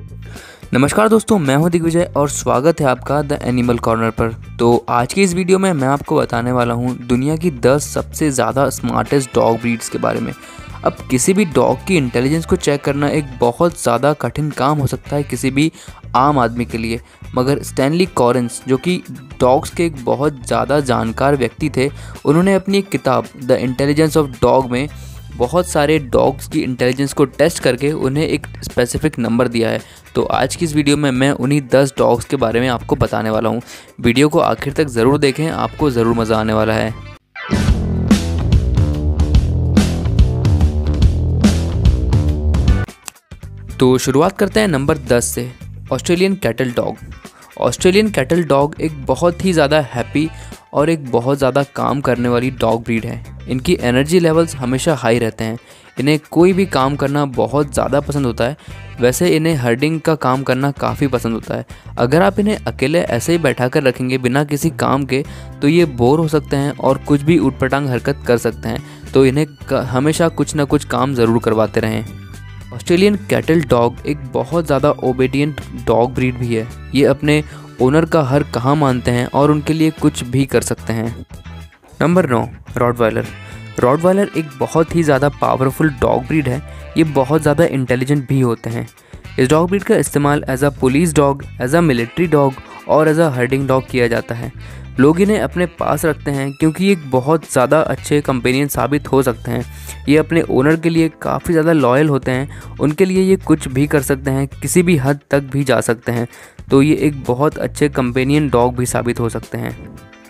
नमस्कार दोस्तों, मैं हूं दिग्विजय और स्वागत है आपका द एनिमल कॉर्नर पर। तो आज की इस वीडियो में मैं आपको बताने वाला हूं दुनिया की 10 सबसे ज़्यादा स्मार्टेस्ट डॉग ब्रीड्स के बारे में। अब किसी भी डॉग की इंटेलिजेंस को चेक करना एक बहुत ज़्यादा कठिन काम हो सकता है किसी भी आम आदमी के लिए, मगर स्टैनली कॉरेंस, जो कि डॉग्स के एक बहुत ज़्यादा जानकार व्यक्ति थे, उन्होंने अपनी एक किताब द इंटेलिजेंस ऑफ डॉग में बहुत सारे डॉग्स की इंटेलिजेंस को टेस्ट करके उन्हें एक स्पेसिफिक नंबर दिया है। तो आज की इस वीडियो में मैं उन्हीं 10 डॉग्स के बारे में आपको बताने वाला हूँ। वीडियो को आखिर तक ज़रूर देखें, आपको ज़रूर मज़ा आने वाला है। तो शुरुआत करते हैं नंबर 10 से। Australian cattle dog. Australian cattle dog एक बहुत ही ज़्यादा हैप्पी और एक बहुत ज़्यादा काम करने वाली डॉग ब्रीड है। इनकी एनर्जी लेवल्स हमेशा हाई रहते हैं। इन्हें कोई भी काम करना बहुत ज़्यादा पसंद होता है। वैसे इन्हें हर्डिंग का काम करना काफ़ी पसंद होता है। अगर आप इन्हें अकेले ऐसे ही बैठा कर रखेंगे बिना किसी काम के, तो ये बोर हो सकते हैं और कुछ भी ऊटपटांग हरकत कर सकते हैं। तो इन्हें हमेशा कुछ ना कुछ काम ज़रूर करवाते रहें। ऑस्ट्रेलियन कैटल डॉग एक बहुत ज़्यादा ओबीडियंट डॉग ब्रीड भी है। ये अपने ओनर का हर कहा मानते हैं और उनके लिए कुछ भी कर सकते हैं। Number 9, Rottweiler. रॉटवाइलर एक बहुत ही ज़्यादा पावरफुल डॉग ब्रीड है। ये बहुत ज़्यादा इंटेलिजेंट भी होते हैं। इस डॉग ब्रीड का इस्तेमाल as a police dog, as a military dog और एज अ हर्डिंग डॉग किया जाता है। लोग इन्हें अपने पास रखते हैं क्योंकि ये एक बहुत ज़्यादा अच्छे कंपेनियन साबित हो सकते हैं। ये अपने ओनर के लिए काफ़ी ज़्यादा लॉयल होते हैं। उनके लिए ये कुछ भी कर सकते हैं, किसी भी हद तक भी जा सकते हैं। तो ये एक बहुत अच्छे कंपेनियन डॉग भी साबित हो सकते हैं।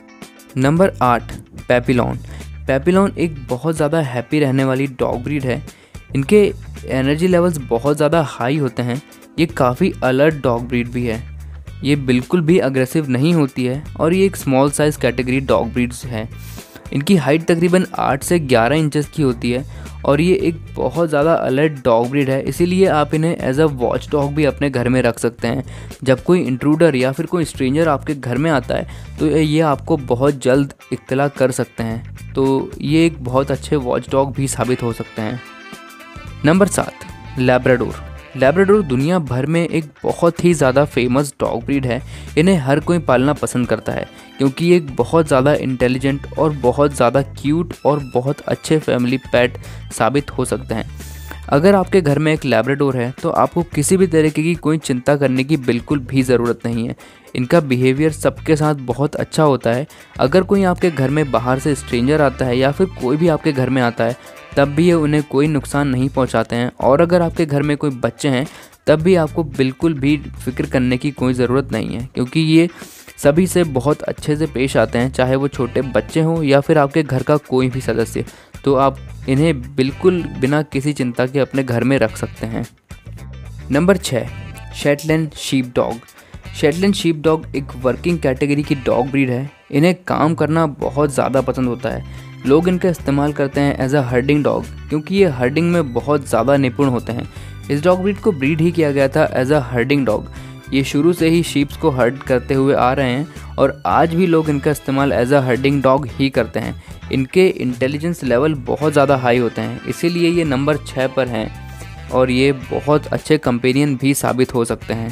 नंबर 8, पैपिलॉन। पैपिलॉन एक बहुत ज़्यादा हैप्पी रहने वाली डॉग ब्रीड है। इनके एनर्जी लेवल्स बहुत ज़्यादा हाई होते हैं। ये काफ़ी अलर्ट डॉग ब्रीड भी है। ये बिल्कुल भी अग्रेसिव नहीं होती है और ये एक small size category dog breeds है। इनकी हाइट तकरीबन 8 से 11 इंचेस की होती है और ये एक बहुत ज़्यादा अलर्ट डॉग ब्रीड है। इसीलिए आप इन्हें एज अ वॉच डॉग भी अपने घर में रख सकते हैं। जब कोई इंट्रूडर या फिर कोई स्ट्रेंजर आपके घर में आता है तो ये आपको बहुत जल्द इत्तला कर सकते हैं। तो ये एक बहुत अच्छे वॉच डॉग भी साबित हो सकते हैं। Number 7, Labrador. लैब्राडोर दुनिया भर में एक बहुत ही ज़्यादा फेमस डॉग ब्रीड है। इन्हें हर कोई पालना पसंद करता है क्योंकि ये एक बहुत ज़्यादा इंटेलिजेंट और बहुत ज़्यादा क्यूट और बहुत अच्छे फैमिली पेट साबित हो सकते हैं। अगर आपके घर में एक लैब्राडोर है तो आपको किसी भी तरीके की कोई चिंता करने की बिल्कुल भी ज़रूरत नहीं है। इनका बिहेवियर सबके साथ बहुत अच्छा होता है। अगर कोई आपके घर में बाहर से स्ट्रेंजर आता है या फिर कोई भी आपके घर में आता है, तब भी ये उन्हें कोई नुकसान नहीं पहुंचाते हैं। और अगर आपके घर में कोई बच्चे हैं तब भी आपको बिल्कुल भी फिक्र करने की कोई ज़रूरत नहीं है, क्योंकि ये सभी से बहुत अच्छे से पेश आते हैं, चाहे वो छोटे बच्चे हों या फिर आपके घर का कोई भी सदस्य। तो आप इन्हें बिल्कुल बिना किसी चिंता के अपने घर में रख सकते हैं। Number 6, Shetland sheep dog. Shetland sheep dog एक वर्किंग कैटेगरी की डॉग ब्रीड है। इन्हें काम करना बहुत ज़्यादा पसंद होता है। लोग इनका इस्तेमाल करते हैं एज अ हर्डिंग डॉग क्योंकि ये हर्डिंग में बहुत ज़्यादा निपुण होते हैं। इस डॉग ब्रीड को ब्रीड ही किया गया था एज अ हर्डिंग डॉग। ये शुरू से ही शीप्स को हर्ड करते हुए आ रहे हैं और आज भी लोग इनका इस्तेमाल एज अ हर्डिंग डॉग ही करते हैं। इनके इंटेलिजेंस लेवल बहुत ज़्यादा हाई होते हैं, इसीलिए ये नंबर 6 पर हैं और ये बहुत अच्छे कंपेनियन भी साबित हो सकते हैं।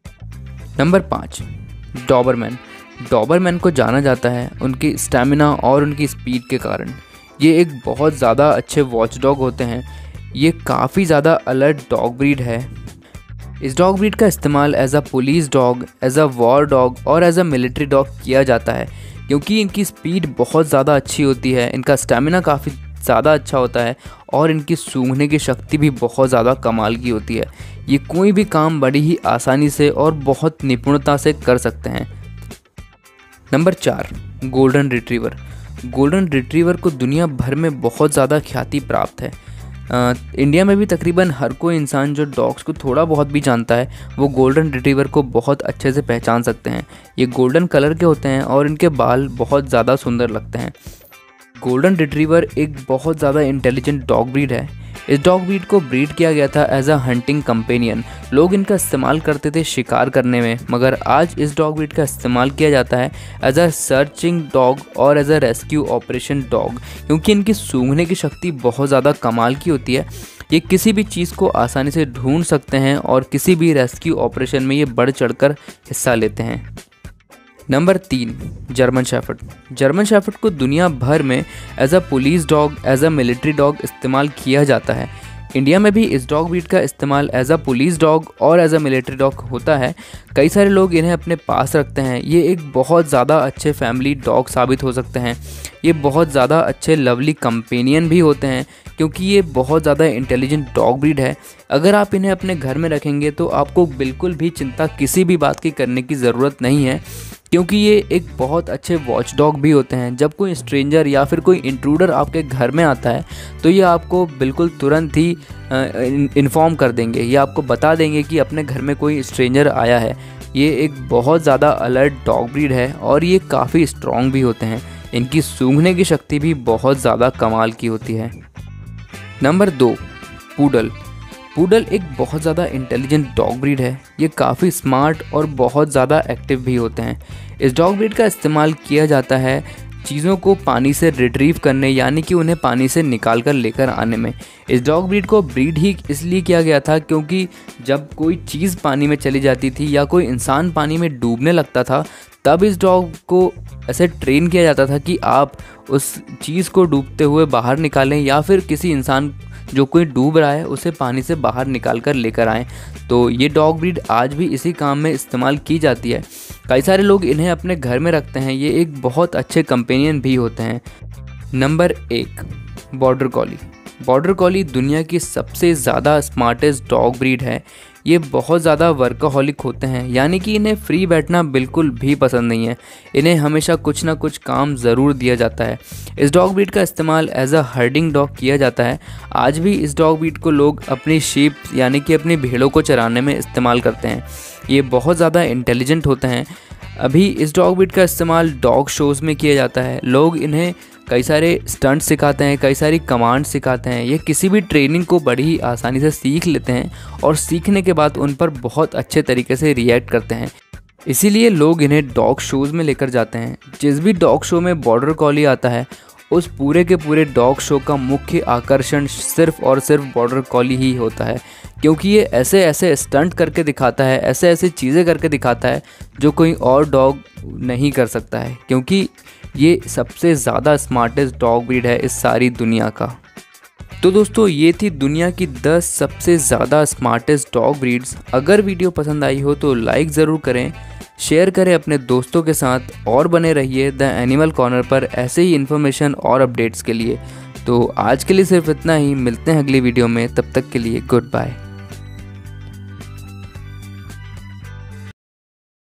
Number 5, Dobermann. डॉबरमैन को जाना जाता है उनकी स्टैमिना और उनकी स्पीड के कारण। ये एक बहुत ज़्यादा अच्छे वॉच डॉग होते हैं। ये काफ़ी ज़्यादा अलर्ट डॉग ब्रीड है। इस डॉग ब्रीड का इस्तेमाल as a police dog, as a war dog और एज अ मिलिट्री डॉग किया जाता है क्योंकि इनकी स्पीड बहुत ज़्यादा अच्छी होती है, इनका स्टैमिना काफ़ी ज़्यादा अच्छा होता है और इनकी सूंघने की शक्ति भी बहुत ज़्यादा कमाल की होती है। ये कोई भी काम बड़ी ही आसानी से और बहुत निपुणता से कर सकते हैं। Number 4, golden retriever. Golden retriever को दुनिया भर में बहुत ज़्यादा ख्याति प्राप्त है। इंडिया में भी तकरीबन हर कोई इंसान जो डॉग्स को थोड़ा बहुत भी जानता है वो गोल्डन रिट्रीवर को बहुत अच्छे से पहचान सकते हैं। ये गोल्डन कलर के होते हैं और इनके बाल बहुत ज़्यादा सुंदर लगते हैं। गोल्डन रिट्रीवर एक बहुत ज़्यादा इंटेलिजेंट डॉग ब्रीड है। इस डॉग ब्रीड को ब्रीड किया गया था एज अ हंटिंग कंपेनियन। लोग इनका इस्तेमाल करते थे शिकार करने में, मगर आज इस डॉग ब्रीड का इस्तेमाल किया जाता है एज अ सर्चिंग डॉग और as a rescue operation dog, क्योंकि इनकी सूंघने की शक्ति बहुत ज़्यादा कमाल की होती है। ये किसी भी चीज़ को आसानी से ढूंढ सकते हैं और किसी भी रेस्क्यू ऑपरेशन में ये बढ़ चढ़कर हिस्सा लेते हैं। Number 3, German shepherd. German shepherd को दुनिया भर में as a police dog, as a military dog इस्तेमाल किया जाता है। इंडिया में भी इस डॉग ब्रीड का इस्तेमाल एज अ पुलिस डॉग और एज अ मिलिट्री डॉग होता है। कई सारे लोग इन्हें अपने पास रखते हैं। ये एक बहुत ज़्यादा अच्छे फैमिली डॉग साबित हो सकते हैं। ये बहुत ज़्यादा अच्छे लवली कंपेनियन भी होते हैं क्योंकि ये बहुत ज़्यादा इंटेलिजेंट डॉग ब्रीड है। अगर आप इन्हें अपने घर में रखेंगे तो आपको बिल्कुल भी चिंता किसी भी बात की करने की ज़रूरत नहीं है, क्योंकि ये एक बहुत अच्छे वॉच डॉग भी होते हैं। जब कोई स्ट्रेंजर या फिर कोई इंट्रूडर आपके घर में आता है तो ये आपको बिल्कुल तुरंत ही इन्फॉर्म कर देंगे, ये आपको बता देंगे कि अपने घर में कोई स्ट्रेंजर आया है। ये एक बहुत ज़्यादा अलर्ट डॉग ब्रीड है और ये काफ़ी स्ट्रॉन्ग भी होते हैं। इनकी सूंघने की शक्ति भी बहुत ज़्यादा कमाल की होती है। Number 2, poodle. पूडल एक बहुत ज़्यादा इंटेलिजेंट डॉग ब्रीड है। ये काफ़ी स्मार्ट और बहुत ज़्यादा एक्टिव भी होते हैं। इस डॉग ब्रीड का इस्तेमाल किया जाता है चीज़ों को पानी से रिट्रीव करने, यानी कि उन्हें पानी से निकाल कर लेकर आने में। इस डॉग ब्रीड को ब्रीड ही इसलिए किया गया था क्योंकि जब कोई चीज़ पानी में चली जाती थी या कोई इंसान पानी में डूबने लगता था, तब इस डॉग को ऐसे ट्रेन किया जाता था कि आप उस चीज़ को डूबते हुए बाहर निकालें या फिर किसी इंसान जो कोई डूब रहा है उसे पानी से बाहर निकाल कर लेकर आएँ। तो ये डॉग ब्रीड आज भी इसी काम में इस्तेमाल की जाती है। कई सारे लोग इन्हें अपने घर में रखते हैं। ये एक बहुत अच्छे कंपेनियन भी होते हैं। Number 1, border collie. Border collie दुनिया की सबसे ज़्यादा स्मार्टेस्ट डॉग ब्रीड है। ये बहुत ज़्यादा वर्कहोलिक होते हैं, यानी कि इन्हें फ्री बैठना बिल्कुल भी पसंद नहीं है। इन्हें हमेशा कुछ ना कुछ काम ज़रूर दिया जाता है। इस डॉग ब्रीड का इस्तेमाल एज अ हर्डिंग डॉग किया जाता है। आज भी इस डॉग ब्रीड को लोग अपनी शीप यानी कि अपनी भेड़ों को चराने में इस्तेमाल करते हैं। ये बहुत ज़्यादा इंटेलिजेंट होते हैं। अभी इस डॉग ब्रीड का इस्तेमाल डॉग शोज़ में किया जाता है। लोग इन्हें कई सारे स्टंट सिखाते हैं, कई सारी कमांड सिखाते हैं। ये किसी भी ट्रेनिंग को बड़ी ही आसानी से सीख लेते हैं और सीखने के बाद उन पर बहुत अच्छे तरीके से रिएक्ट करते हैं। इसीलिए लोग इन्हें डॉग शोज़ में लेकर जाते हैं। जिस भी डॉग शो में बॉर्डर कॉली आता है, उस पूरे के पूरे डॉग शो का मुख्य आकर्षण सिर्फ और सिर्फ बॉर्डर कॉली ही होता है, क्योंकि ये ऐसे ऐसे स्टंट करके दिखाता है, ऐसे ऐसे चीज़ें करके दिखाता है जो कोई और डॉग नहीं कर सकता है, क्योंकि ये सबसे ज़्यादा स्मार्टेस्ट डॉग ब्रीड है इस सारी दुनिया का। तो दोस्तों, ये थी दुनिया की 10 सबसे ज़्यादा स्मार्टेस्ट डॉग ब्रीड्स। अगर वीडियो पसंद आई हो तो लाइक ज़रूर करें, शेयर करें अपने दोस्तों के साथ और बने रहिए द एनिमल कॉर्नर पर ऐसे ही इन्फॉर्मेशन और अपडेट्स के लिए। तो आज के लिए सिर्फ इतना ही। मिलते हैं अगली वीडियो में, तब तक के लिए गुड बाय।